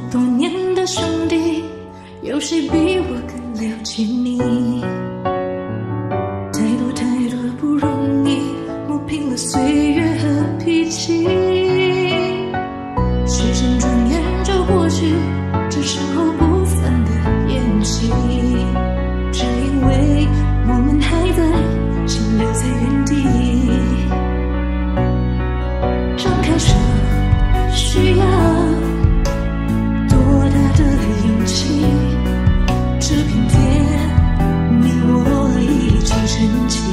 多年的兄弟，有谁比我更了解你？太多太多不容易，磨平了岁月和脾气。时间转眼就过去，这身后不散的宴席，只因为我们还在，心留在原地。张开手，需要多大的勇气？这片天，你我一起撑起，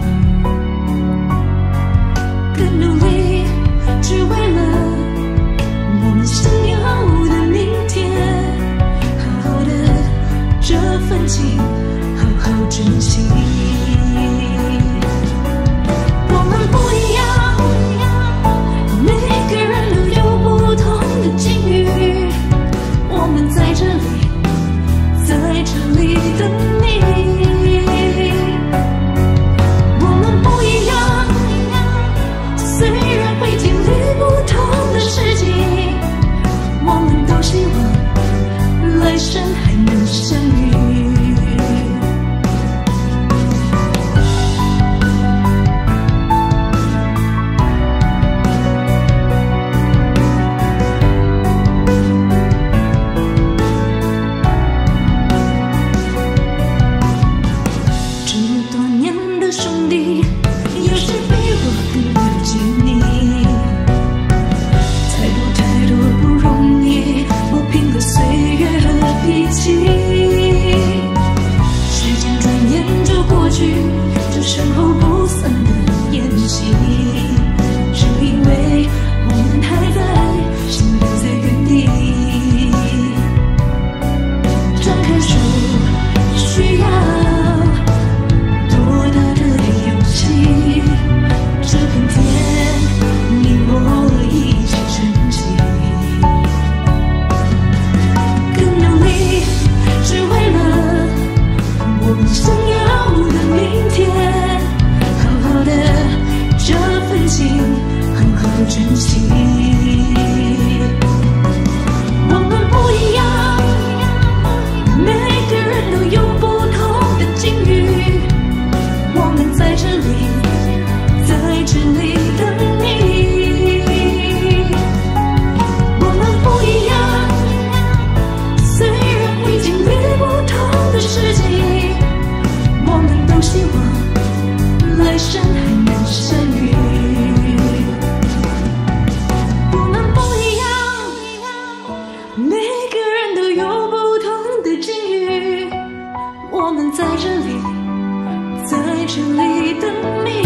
更努力，只为了我们想要的明天。好好的这份情，好好珍惜。我们不一样，每个人都有不同的境遇。我们在这里，在这里等你。我们不一样，虽然会经历不同的事情，我们都希望来生还能相遇。这身后不散的宴席，只因为我们还在，心留在原地。张开手，需要多大的勇气？这片天，你我一起撑起，更努力，只为了我们想要的明天。这份情，好好珍惜。我们不一样，每个人都有不同的境遇。我们在这里，在这里等你。我们不一样，虽然会经历不同的事情，我们都希望来生还能相遇。我们不一样，每个人都有不同的境遇。我们在这里，在这里等你。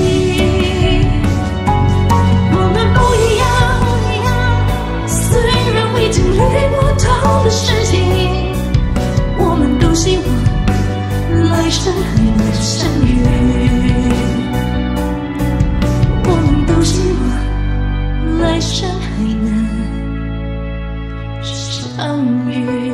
我们不一样，虽然会经历不同的事情，我们都希望来生还能相遇。来生还能相遇。